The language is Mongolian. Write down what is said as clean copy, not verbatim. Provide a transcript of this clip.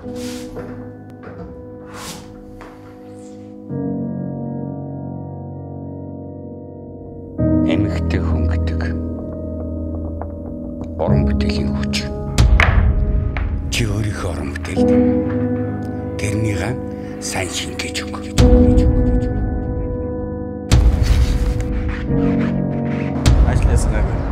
Эмэгтэй хөнгөдөг уран бүтээлийн хүч. Чи өөрийнхөө уран бүтээлд тэрнийгээ сайн шингээж өг. Ажлаас гараа.